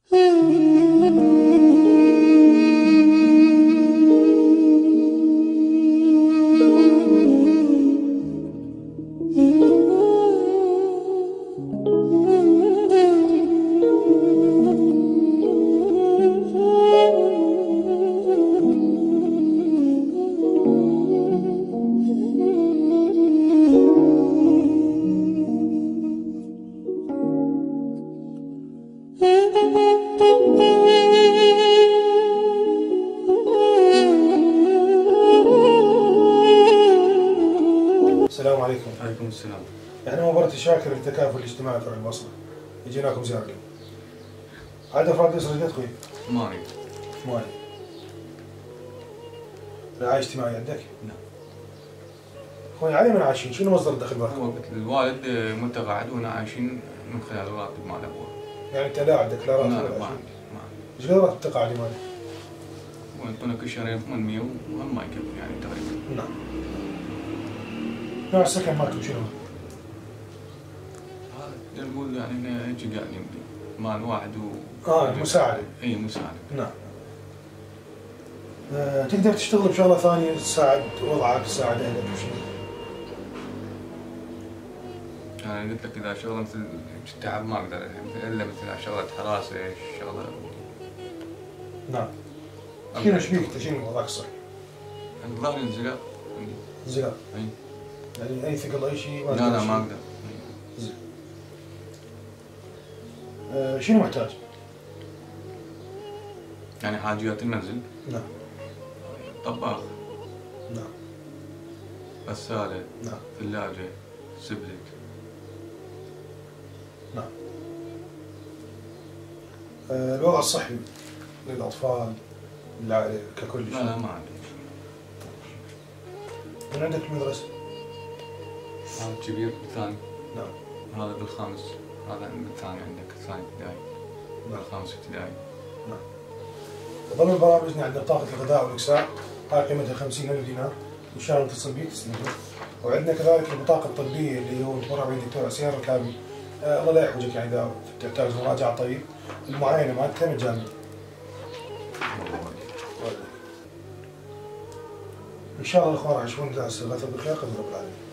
السلام عليكم. وعليكم السلام. يعني مباراة الشاكر للتكافل الاجتماعي فرع البصرة يجيناكم زيارة اليوم. عاد افراد الاسرة جديد خوي؟ ما اريد. مو اريد. رعاية اجتماعية عندك؟ لا. خوي علي من عايشين، شنو مصدر الدخل مالكم؟ هو قلت الوالد متقاعد وانا عايشين من خلال الراتب مال ابوه. يعني انت لا عندك لا راتب لا ولا ما شيء؟ عندي. ايش قد راتب التقاعدي مالك؟ ويعطونا كل شهرين 800 وهم ما يكفي يعني تقريبا. نعم. نوع السكن مالكم شنو؟ هذا نقول يعني انه هيك قاعدين مال واحد مساعدة. اي مساعدة. نعم. تقدر تشتغل بشغلة ثانية تساعد وضعك تساعد اهلك وشنو؟ انا قلت لك اذا شغله مثل التعب ما اقدر الا مثل شغله حراسه شغله. نعم. شنو ايش بيك انت شنو وضعك الصحي؟ ظهري انزلاق. انزلاق. اي. يعني اي ثقل اي شيء ما لا ما اقدر. زين. شنو محتاج؟ يعني حاجيات المنزل. نعم. طباخ. نعم. غسالة. نعم. ثلاجة. سبلت. نعم. الوضع الصحي للأطفال للعائلة ككل شيء؟ لا ما عندي. من عندك المدرسة؟ هذا كبير بالثاني. نعم. هذا بالخامس. هذا بالثاني عندك ثاني ابتدائي. نعم. بالخامس ابتدائي. نعم. ضمن برامجنا عندنا بطاقة الغذاء والإكساء هاي قيمتها 50,000 دينار إن شاء الله نتصل بيك تستلمها. وعندنا كذلك البطاقة الطبية اللي هو تمر عند الدكتور عسير الكابي. الله لا يحوجك يعني إذا تحتاج مراجعة طبيب المعاينة مالتها مجانية. إن شاء الله الإخوان يعيشون ذا السلامة بخير قدر رب العالمين.